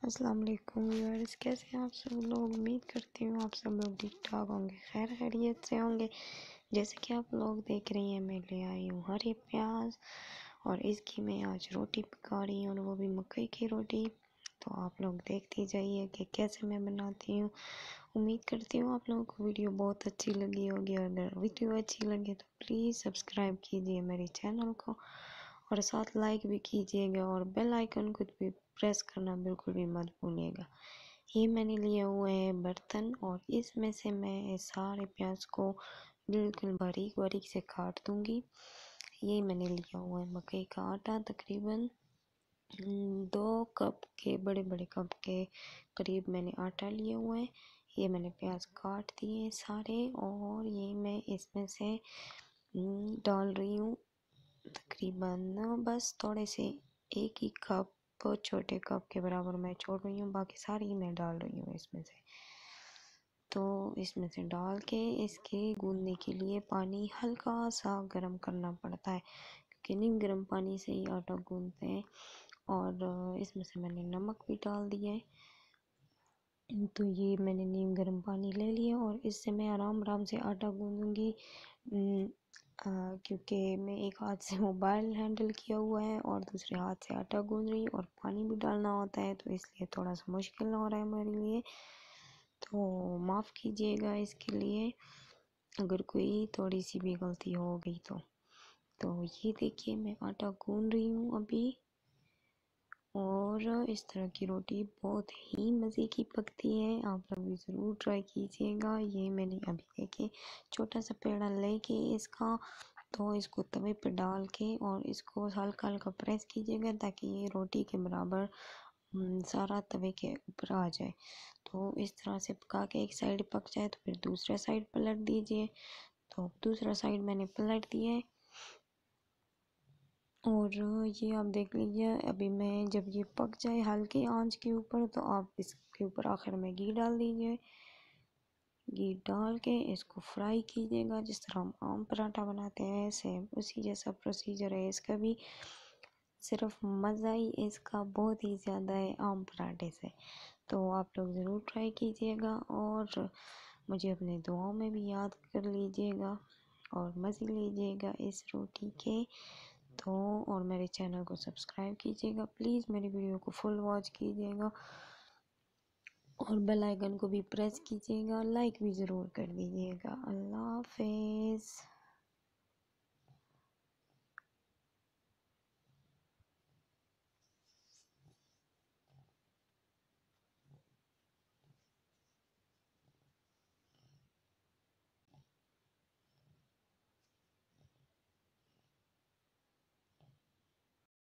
अस्सलाम वालेकुम व्यूअर्स, कैसे हैं आप सब लोग। उम्मीद करती हूँ आप सब लोग ठीक ठाक होंगे, खैर खैरियत से होंगे। जैसे कि आप लोग देख रही हैं, मैं ले आई हूँ हरी प्याज और इसकी मैं आज रोटी पका रही हूँ, और वो भी मकई की रोटी। तो आप लोग देखते जाइए कि कैसे मैं बनाती हूँ। उम्मीद करती हूँ आप लोगों को वीडियो बहुत अच्छी लगी होगी, और अगर वीडियो अच्छी लगे तो प्लीज़ सब्सक्राइब कीजिए मेरे चैनल को, और साथ लाइक भी कीजिएगा, और बेल आइकन को भी प्रेस करना बिल्कुल भी मत भूलिएगा। ये मैंने लिए हुए हैं बर्तन, और इसमें से मैं सारे प्याज को बिल्कुल बारीक बारीक से काट दूंगी। ये मैंने लिया हुआ है मकई का आटा, तकरीबन 2 कप के बड़े बड़े कप के करीब मैंने आटा लिया हुआ है। ये मैंने प्याज काट दिए सारे, और ये मैं इसमें से डाल रही हूँ तकरीबन बस थोड़े से 1 ही कप, छोटे कप के बराबर मैं छोड़ रही हूँ, बाकी सारी मैं डाल रही हूँ इसमें से। तो इसमें से डाल के इसके गूंदने के लिए पानी हल्का सा गर्म करना पड़ता है, क्योंकि नीम गर्म पानी से ही आटा गूंदते हैं। और इसमें से मैंने नमक भी डाल दिया है। तो ये मैंने नीम गर्म पानी ले लिया, और इससे मैं आराम आराम से आटा गूंदूंगी, क्योंकि मैं एक हाथ से मोबाइल हैंडल किया हुआ है और दूसरे हाथ से आटा गूंद रही हूँ, और पानी भी डालना होता है, तो इसलिए थोड़ा सा मुश्किल हो रहा है मेरे लिए। तो माफ़ कीजिएगा इसके लिए, अगर कोई थोड़ी सी भी गलती हो गई तो ये देखिए मैं आटा गूंद रही हूँ अभी। और इस तरह की रोटी बहुत ही मज़े की पकती है, आप लोग भी ज़रूर ट्राई कीजिएगा। ये मैंने अभी देखिए छोटा सा पेड़ा लेके इसका, तो इसको तवे पे डाल के और इसको हल्का हल्का प्रेस कीजिएगा, ताकि ये रोटी के बराबर सारा तवे के ऊपर आ जाए। तो इस तरह से पका के एक साइड पक जाए तो फिर दूसरा साइड पलट दीजिए। तो दूसरा साइड मैंने पलट दिया है, और ये आप देख लीजिए। अभी मैं जब ये पक जाए हल्की आंच के ऊपर, तो आप इसके ऊपर आखिर में घी डाल दीजिए। घी डाल के इसको फ्राई कीजिएगा, जिस तरह हम आम पराठा बनाते हैं सेम उसी जैसा प्रोसीजर है इसका भी। सिर्फ मज़ा ही इसका बहुत ही ज़्यादा है आम पराठे से। तो आप लोग ज़रूर ट्राई कीजिएगा, और मुझे अपने दुआओं में भी याद कर लीजिएगा, और मज़े लीजिएगा इस रोटी के। तो और मेरे चैनल को सब्सक्राइब कीजिएगा प्लीज़, मेरी वीडियो को फुल वॉच कीजिएगा, और बेल आइकन को भी प्रेस कीजिएगा, लाइक भी ज़रूर कर दीजिएगा। अल्लाह हाफिज़।